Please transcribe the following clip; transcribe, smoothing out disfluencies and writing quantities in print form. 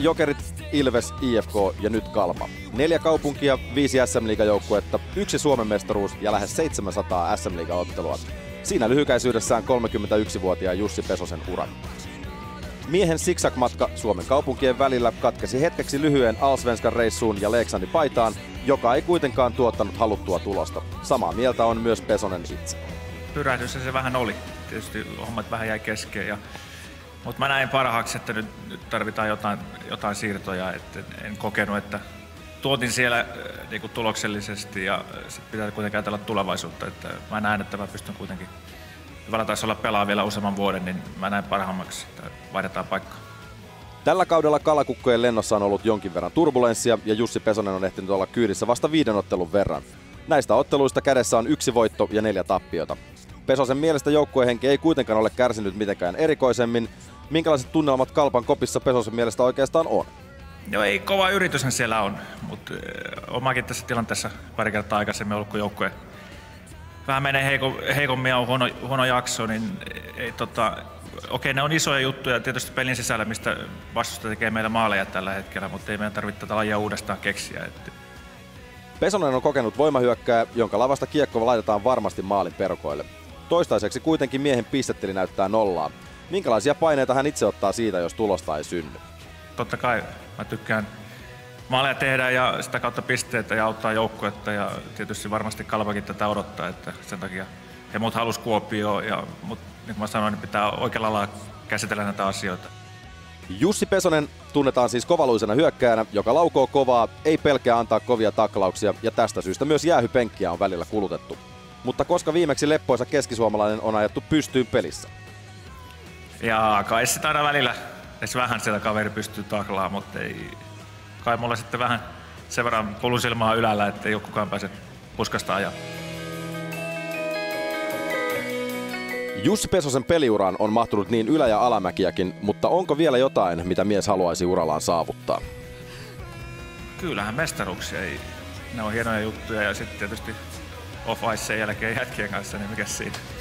Jokerit, Ilves, IFK ja nyt Kalpa. 4 kaupunkia, 5 SM-liigajoukkuetta, 1 Suomen mestaruus ja lähes 700 SM-liigaottelua. Siinä lyhykäisyydessään 31-vuotiaan Jussi Pesosen ura. Miehen zigzag-matka Suomen kaupunkien välillä katkesi hetkeksi lyhyen Allsvenskan reissuun ja Leksandin paitaan, joka ei kuitenkaan tuottanut haluttua tulosta. Samaa mieltä on myös Pesonen itse. Pyrähdys se vähän oli. Tietysti hommat vähän jäi kesken. Mutta mä näin parhaaksi, että nyt tarvitaan jotain siirtoja. En kokenut, että tuotin siellä niin tuloksellisesti ja sit pitää kuitenkin ajatella tulevaisuutta. Että mä näen, että mä pystyn kuitenkin, hyvällä taisi olla pelaa vielä useamman vuoden, niin mä näen parhaammaksi, että vaihdetaan paikkaa. Tällä kaudella Kalakukkojen lennossa on ollut jonkin verran turbulenssia ja Jussi Pesonen on ehtinyt olla kyydissä vasta 5 ottelun verran. Näistä otteluista kädessä on 1 voitto ja 4 tappiota. Pesosen mielestä joukkuehenki ei kuitenkaan ole kärsinyt mitenkään erikoisemmin. Minkälaiset tunnelmat Kalpan kopissa Pesosen mielestä oikeastaan on? Joo, ei kova yrityshän siellä on, mutta omakin tässä tilanteessa pari kertaa aikaisemmin ollut, kun joukkue vähän menee heikommin ja on huono jakso, niin ei okei, ne on isoja juttuja tietysti pelin sisällä, mistä vastustaja tekee meillä maaleja tällä hetkellä, mutta ei meidän tarvitse tätä lajia uudestaan keksiä. Pesonen on kokenut voimahyökkääjä, jonka lavasta kiekko laitetaan varmasti maalin perukoille. Toistaiseksi kuitenkin miehen pistetili näyttää nollaa. Minkälaisia paineita hän itse ottaa siitä, jos tulosta ei synny? Totta kai mä tykkään maaleja tehdä ja sitä kautta pisteitä ja auttaa joukkuetta ja tietysti varmasti Kalpakin tätä odottaa, että sen takia he muut halus Kuopioon, mutta niin kuin mä sanoin, niin pitää oikealla lailla käsitellä näitä asioita. Jussi Pesonen tunnetaan siis kovaluisena hyökkääjänä, joka laukoo kovaa, ei pelkää antaa kovia taklauksia ja tästä syystä myös jäähypenkkiä on välillä kulutettu. Mutta koska viimeksi leppoisa keskisuomalainen on ajettu pystyyn pelissä? Ja kai sitä aina välillä edes vähän sieltä kaveri pystyy taklaamaan, mutta ei kai mulla sitten vähän sen verran polusilmaa ylällä, ettei ole kukaan pääse puskasta ajaa. Jussi Pesosen peliuraan on mahtunut niin ylä- ja alamäkiäkin, mutta onko vielä jotain, mitä mies haluaisi urallaan saavuttaa? Kyllähän mestaruuksia, ne on hienoja juttuja ja sitten tietysti off-ice sen jälkeen jätkien kanssa, niin mikä siinä?